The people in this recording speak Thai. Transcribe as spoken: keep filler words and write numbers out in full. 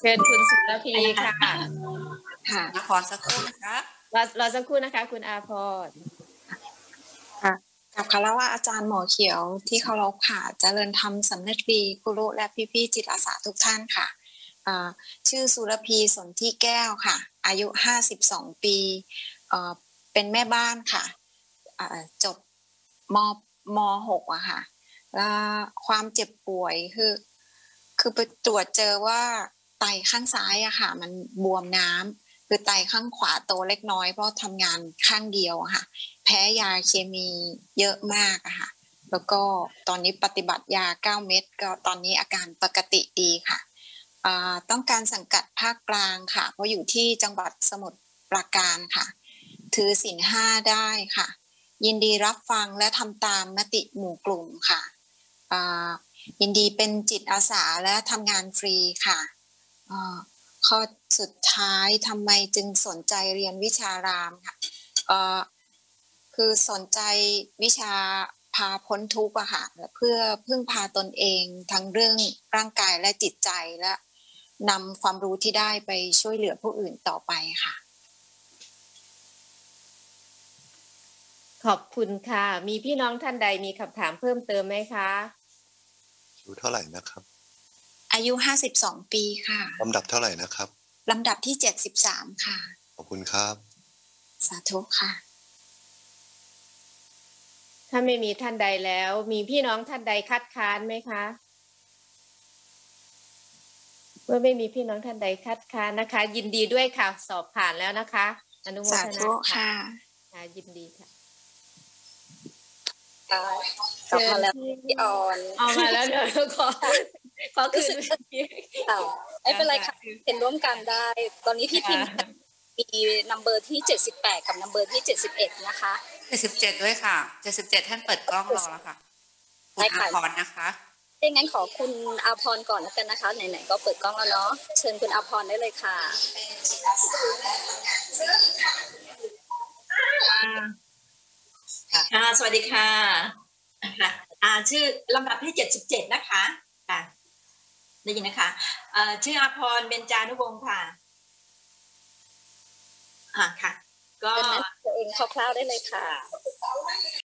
เชิญคุณสุรพีค่ะค่ะนครสักครู่นะคะรอรอสักครู่นะคะคุณอาพรค่ะกับคารวะอาจารย์หมอเขียวที่เคารพค่ะเจริญธรรมสำนึกดีครูและพี่ๆจิตอาสาทุกท่านค่ะชื่อสุรพีสนธิแก้วค่ะอายุห้าสิบสองปีเป็นแม่บ้านค่ะจบมมหกอะค่ะแล้วความเจ็บป่วยคือคือไปตรวจเจอว่าไตข้างซ้ายอะค่ะมันบวมน้ำคือไตข้างขวาโตเล็กน้อยเพราะทำงานข้างเดียวอะค่ะแพ้ยาเคมีเยอะมากอะค่ะแล้วก็ตอนนี้ปฏิบัติยาเก้าเม็ดก็ตอนนี้อาการปกติดีค่ะต้องการสังกัดภาคกลางค่ะเพราะอยู่ที่จังหวัดสมุทรปราการค่ะถือศีลห้าได้ค่ะยินดีรับฟังและทำตามมติหมู่กลุ่มค่ะยินดีเป็นจิตอาสาและทำงานฟรีค่ะข้อสุดท้ายทำไมจึงสนใจเรียนวิชารามค่ะคือสนใจวิชาพาพ้นทุกข์อะค่ะเพื่อพึ่งพาตนเองทั้งเรื่องร่างกายและจิตใจและนำความรู้ที่ได้ไปช่วยเหลือผู้อื่นต่อไปค่ะขอบคุณค่ะมีพี่น้องท่านใดมีคำถามเพิ่มเติมไหมคะอายุเท่าไหร่นะครับอายุห้าสิบสองปีค่ะลำดับเท่าไหร่นะครับลำดับที่เจ็ดสิบสามค่ะขอบคุณครับสาธุค่ะถ้าไม่มีท่านใดแล้วมีพี่น้องท่านใดคัดค้านไหมคะเมื่อไม่มีพี่น้องท่านใดคัดค้านนะคะยินดีด้วยค่ะสอบผ่านแล้วนะคะอนุโมทนาค่ะยินดีค่ะกลับมาแล้วพี่ออนเอามาแล้วเดี๋ยวขอขอคืนไม่เป็นไรค่ะเป็นร่วมกันได้ตอนนี้พี่พิมพ์มีนัมเบอร์ที่เจ็ดสิบแปดกับนัมเบอร์ที่เจ็ดสิบเอ็ดนะคะเจ็ดสิบเจ็ดด้วยค่ะเจ็ดสิบเจ็ดท่านเปิดกล้องรอแล้วค่ะคุณอาพรนะคะดังนั้นขอคุณอาพรก่อนแล้วกันนะคะไหนๆก็เปิดกล้องแล้วเนาะเชิญคุณอาพรได้เลยค่ะค่ะสวัสดีค่ะค่ะอ่าชื่อลำดับที่เจ็ดสิบเจ็ดนะคะค่ะได้ยินนะคะเอ่อชื่ออาพรเบญจานุวงศ์ค่ะอ่าค่ะก็ตัวเองคร่าวๆได้เลยค่ะ